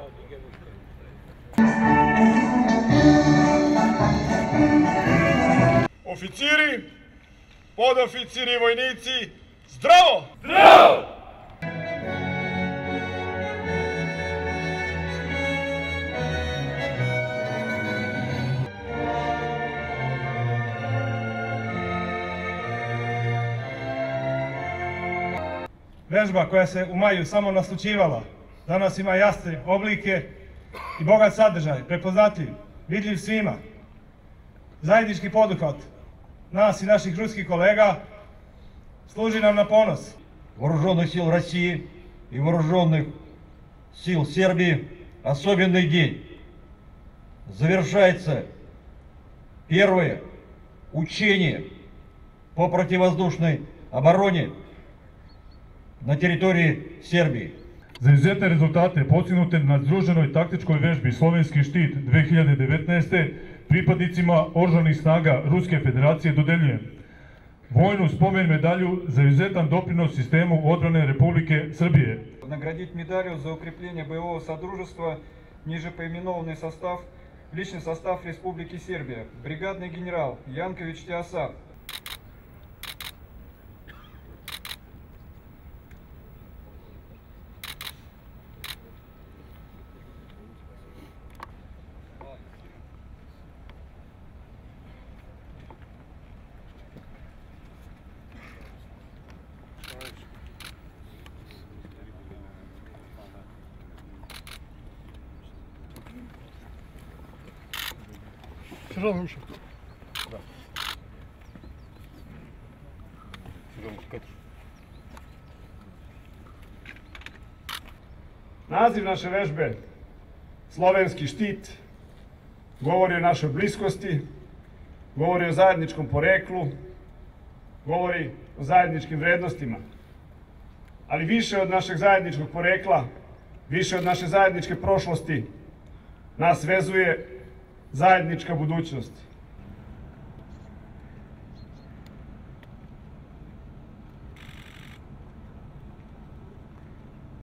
Oficiri, podoficiri i vojnici, zdravo! Zdravo! Vežba koja se u maju samo naslućivala, danas ima jasne oblike i bogat sadržaj, prepoznatljiv, vidljiv svima. Zajednički poduhvat nas i naših ruskih kolega služi nam na ponos. Вооруженных сил России и вооруженных сил Сербии особенный день. Завершается первое учение по противовоздушной обороне na teritoriji Srbije. Za izuzetne rezultate postignute na združenoj taktičkoj vežbi Slovenski štit 2019. pripadnicima oružanih snaga Ruske federacije dodeljujem vojnu spomen medalju za izuzetan doprinos sistemu odbrane Republike Srbije. Наградить медалью за укрепление боевого содружества ниже поименованный состав, личный состав Республики Сербия, бригадный генерал Янкович Теосав. Сержант Гушев. Naziv naše vežbe, Slovenski štit, govori o našoj bliskosti, govori o zajedničkom poreklu, govori o zajedničkim vrednostima. Ali više od našeg zajedničkog porekla, više od naše zajedničke prošlosti, nas vezuje zajednička budućnost.